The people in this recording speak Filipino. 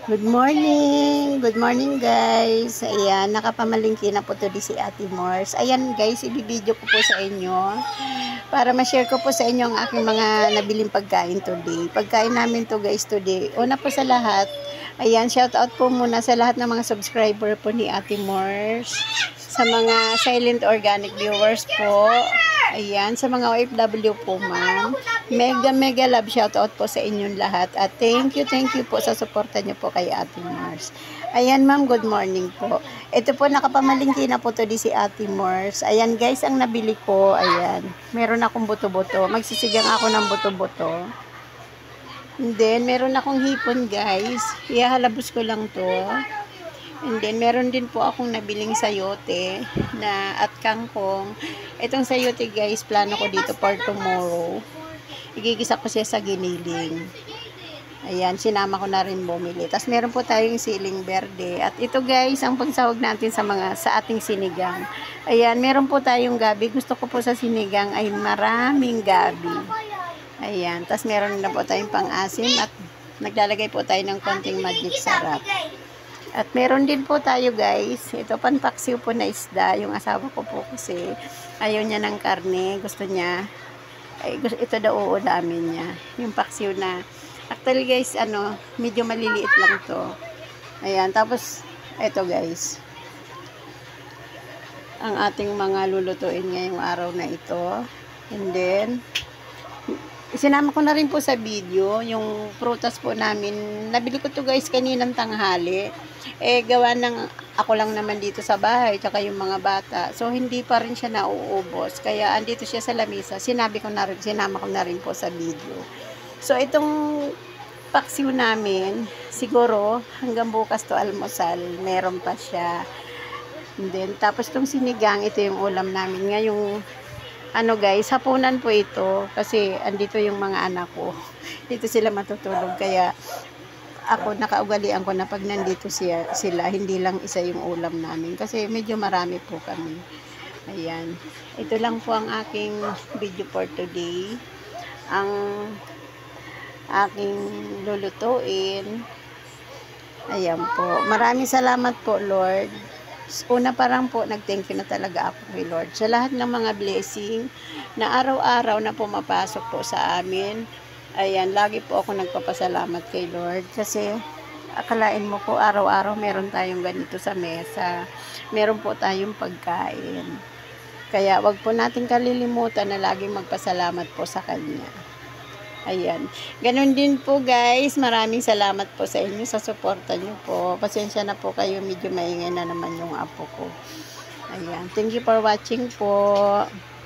Good morning! Good morning guys! Ayan, nakapamalingki na po to di si Ate Mors. Ayan guys, ibibideo ko po sa inyo para ma-share ko po sa inyo ang aking mga nabiling pagkain today. Pagkain namin to guys today. Una po sa lahat, ayan, shout out po muna sa lahat ng mga subscriber po ni Ate Mors. Sa mga silent organic viewers po. Ayan, sa mga OFW po ma'am. Mega love shoutout po sa inyong lahat. At thank you po sa suporta niyo po kay Ate Mars. Ayan ma'am, good morning po. Ito po, nakapamalingki na po to di si Ate Mars. Ayan guys, ang nabili ko, ayan. Meron akong buto-buto. Magsisigang ako ng buto-buto. And then, meron akong hipon guys. Ihahalabos ko lang to. And then, meron din po akong nabiling sayote na at kangkong. Itong sayote guys, plano ko dito for tomorrow. Igigisa ko siya sa giniling. Ayan, sinama ko na rin bumili. Tapos meron po tayong siling berde. At ito guys, ang pagsahog natin sa ating sinigang. Ayan, meron po tayong gabi. Gusto ko po sa sinigang ay maraming gabi. Ayan, tapos meron na po tayong pang-asim at naglalagay po tayo ng konting magic sarap. At meron din po tayo guys, ito panpaksiw po na isda, yung asawa ko po kasi ayaw niya ng karne, gusto niya, ito daw uulamin niya, yung paksiw na, actually guys, medyo maliliit lang to. Ayan, tapos, ito guys, ang ating mga lulutuin ngayong araw na ito, and then, isinama ko na rin po sa video yung prutas po namin. Nabili ko to guys kaninang tanghali. Gawa ng ako lang naman dito sa bahay tsaka yung mga bata. So hindi pa rin siya nauubos. Kaya andito siya sa lamisa. Sinama ko na rin po sa video. So itong paksiw namin, siguro hanggang bukas to almusal, meron pa siya. And then tapos itong sinigang, ito yung ulam namin ngayong guys, hapunan po ito kasi andito yung mga anak ko. Dito sila matutulog kaya ako nakaugalian ko na pag nandito sila, hindi lang isa yung ulam namin kasi medyo marami po kami. Ayan. Ito lang po ang aking video for today. Ang aking lulutuin. Ayan po. Maraming salamat po Lord. Una parang po, nag-thank you na talaga ako kay Lord sa lahat ng mga blessing na araw-araw na pumapasok po sa amin. Ayan, lagi po ako nagpapasalamat kay Lord kasi akalain mo po araw-araw meron tayong ganito sa mesa. Meron po tayong pagkain. Kaya wag po natin kalilimutan na laging magpasalamat po sa Kanya. Ayan. Ganun din po guys. Maraming salamat po sa inyo sa suporta nyo po. Pasensya na po kayo. Medyo maingay na naman yung apo ko. Ayan. Thank you for watching po.